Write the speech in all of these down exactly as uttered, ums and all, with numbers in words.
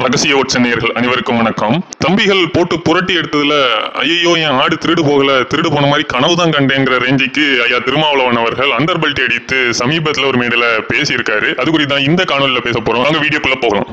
ரகசிய ஒற்றன் நேயர்கள் அனைவருக்கும் வணக்கம். தம்பிகள் போட்டு புரட்டி எடுத்ததுல ஐயோ என் ஆடு திருடு போகல, திருடு போன மாதிரி கனவுதான் கண்டேங்கிற ரேஞ்சுக்கு ஐயா திருமாவளவன் அவர்கள் அண்டர் பெல்ட் அடித்து சமீபத்தில் ஒரு மேடையில பேசியிருக்காரு. அது குறித்து தான் இந்த காணொலியில பேச போறோம். நாங்க வீடியோக்குள்ள போகலாம்.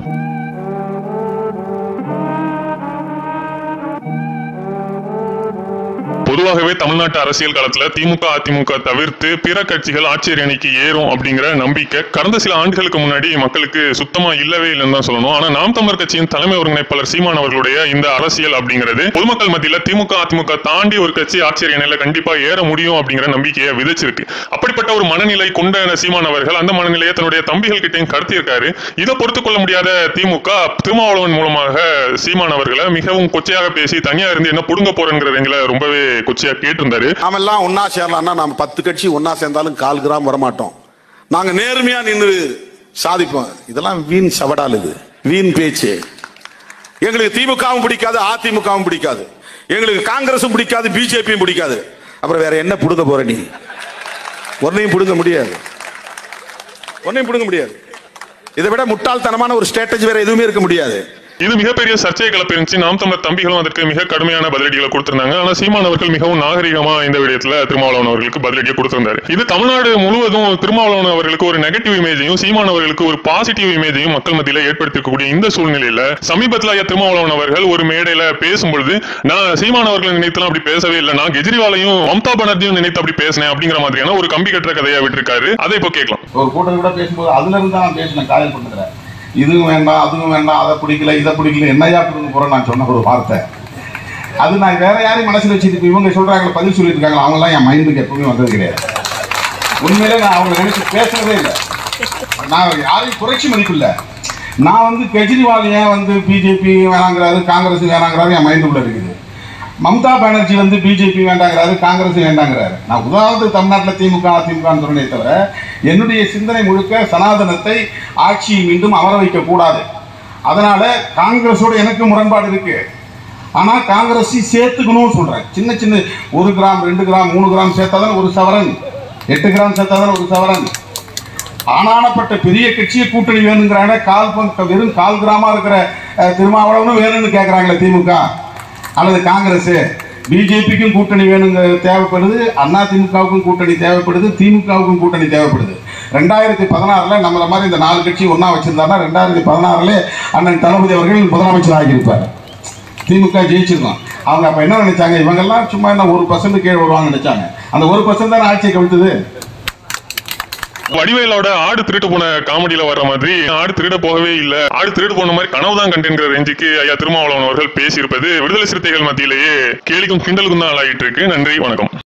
பொதுவாகவே தமிழ்நாட்டு அரசியல் காலத்துல திமுக அதிமுக தவிர்த்து பிற கட்சிகள் ஆட்சி அணிக்கு ஏறும் அப்படிங்கிற நம்பிக்கை கடந்த சில ஆண்டுகளுக்கு முன்னாடி மக்களுக்கு சுத்தமா இல்லவே இல்லைன்னு தான் சொல்லணும். ஆனா நாம் தமிழர் கட்சியின் தலைமை ஒருங்கிணைப்பாளர் சீமான் அவர்களுடைய இந்த அரசியல் அப்படிங்கிறது பொதுமக்கள் மத்தியில திமுக அதிமுக தாண்டி ஒரு கட்சி ஆட்சி அணியில கண்டிப்பா ஏற முடியும் அப்படிங்கிற நம்பிக்கையை விதைச்சிருக்கு. அப்படிப்பட்ட ஒரு மனநிலை கொண்ட சீமான் அவர்கள் அந்த மனநிலையை தன்னுடைய தம்பிகள் கிட்டையும் கடத்தியிருக்காரு. இதை பொறுத்துக் கொள்ள முடியாத திமுக திருமாவளவன் மூலமாக சீமான் அவர்களை மிகவும் கொச்சையாக பேசி தனியா இருந்து என்ன புடுங்க போறேங்கிறதுங்களை ரொம்பவே கொச்சியா கேட்டிருந்தாரு. நாம எல்லாம் ஒன்னா சேரலாம்னா நம்ம பத்து கட்சி ஒன்னா சேர்ந்தாலும் கால் கிராம் வரமாட்டோம். நாங்க நேர்மையா நின்று சாதிப்போம். இதெல்லாம் வீண் சவடால், இது வீண் பேச்சு. எங்களுக்கு திமுகவும் பிடிக்காது, அதிமுகவும் பிடிக்காது, எங்களுக்கு காங்கிரசும் பிடிக்காது, பிஜேபியும் பிடிக்காது. அப்புறம் வேற என்ன புடுங்க போற? நீ ஒன்னையும் புடுங்க முடியாது, ஒன்னையும் புடுங்க முடியாது. இதை விட முட்டாள்தனமான ஒரு ஸ்ட்ராட்டஜி வேற எதுவுமே இருக்க முடியாது. இது மிகப்பெரிய சர்ச்சை கிளப்பிருந்துச்சு. நாம் தமிழர் தம்பிகளும் அதற்கு மிக கடுமையான பதிலடிகளை கொடுத்திருந்தாங்க. ஆனா சீமான் அவர்கள் மிகவும் நாகரிகமா இந்த விடயத்துல திருமாவளவன் அவர்களுக்கு பதிலடியை கொடுத்திருந்தாரு. இது தமிழ்நாடு முழுவதும் திருமாவளவன் அவர்களுக்கு ஒரு நெகட்டிவ் இமேஜையும் சீமான் அவர்களுக்கு ஒரு பாசிட்டிவ் இமேஜையும் மக்கள் மத்தியில ஏற்படுத்திக்கூடிய இந்த சூழ்நிலையில சமீபத்தில் ஐயா திருமாவளவன் அவர்கள் ஒரு மேடையில பேசும்பொழுது நான் சீமான் அவர்கள் நினைத்தலாம் அப்படி பேசவே இல்லை, நான் கெஜ்ரிவாலையும் மம்தா பானர்ஜியும் நினைத்து அப்படி பேசினேன் அப்படிங்கிற மாதிரியான ஒரு கம்பி கட்டுற கதையா விட்டுருக்காரு. அதை இப்போ கேட்கலாம். ஒரு கூட்டம் கூட பேசும்போது அதுல இருந்து தான் பேசினேன், காயல் பண்ணுறேன், இதுவும் வேண்டாம் அதுவும் வேண்டாம், அதை பிடிக்கல இதை பிடிக்கல, என்னையா பிடிக்க போறேன் நான் சொன்ன ஒரு வார்த்தை. அது நான் வேற யாரையும் மனசுல வச்சுட்டு இவங்க சொல்றாங்க பதில் சொல்லியிருக்காங்க, அவங்களாம் என் மைண்டுக்கு எப்பவுமே வந்தது கிடையாது. உண்மையிலே நான் அவங்க நினைச்சு பேசுறதே இல்லை. நான் யாரையும் குறைச்சி மதிப்பு இல்லை. நான் வந்து கெஜ்ரிவால் ஏன் வந்து பிஜேபி வேணாங்கிறாரு, காங்கிரஸ் வேணாங்கிறாரு, என் மைண்டுக்குள்ள இருக்குது. மம்தா பானர்ஜி வந்து பிஜேபி வேண்டாங்கிறாரு, காங்கிரஸ் வேண்டாங்கிறாரு. நான் உதாரணத்துக்கு தமிழ்நாட்டில் திமுக அதிமுக சொன்னே தவிர என்னுடைய சிந்தனை முழுக்க சனாதனத்தை ஆட்சியை மீண்டும் அமர வைக்க கூடாது. அதனால காங்கிரஸோட எனக்கு முரண்பாடு இருக்கு. ஆனா காங்கிரஸ் சேர்த்துக்கணும்னு சொல்றேன். சின்ன சின்ன ஒரு கிராம் ரெண்டு கிராம் மூணு கிராம் சேர்த்தாதான் ஒரு சவரன், எட்டு கிராம் சேர்த்தாதான் ஒரு சவரன். ஆனானப்பட்ட பெரிய கட்சியை கூட்டணி வேணுங்கிறாங்க. கால் வெறும் கால் கிராமா இருக்கிற திருமாவளவனும் வேணும்னு கேட்கறாங்களே திமுக அல்லது காங்கிரஸ். பிஜேபிக்கும் கூட்டணி வேணுங்க தேவைப்படுது, அண்ணா திமுகவுக்கும் கூட்டணி தேவைப்படுது, திமுகவுக்கும் கூட்டணி தேவைப்படுது. ரெண்டாயிரத்தி பதினாறுல நம்மள மாதிரி இந்த நாலு கட்சி ஒன்னா வச்சிருந்தாருன்னா ரெண்டாயிரத்தி பதினாறுல அண்ணன் தளபதி அவர்கள் முதலமைச்சர் ஆகியிருப்பார். திமுக ஜெயிச்சிருக்கோம். அவங்க அப்ப என்ன நினைச்சாங்க, இவங்கெல்லாம் சும்மா என்ன ஒரு பர்சன்ட் கீழே வருவாங்க நினைச்சாங்க. அந்த ஒரு பர்சன்ட் தானே ஆட்சியை கவிழ்த்தது. வடிவேலோட ஆடு திருட்டு போன காமெடியில வர்ற மாதிரி ஆடு திருட போகவே இல்ல, ஆடு திருடு போன மாதிரி கனவுதான் கண்டேங்கிற ரேஞ்சுக்கு ஐயா திருமாவளவன் அவர்கள் பேசியிருப்பது விடுதலை சிறுத்தைகள் மத்தியிலேயே கேலிக்கும் கிண்டலுக்கும் தான் ஆளாகிட்டு இருக்கு. நன்றி, வணக்கம்.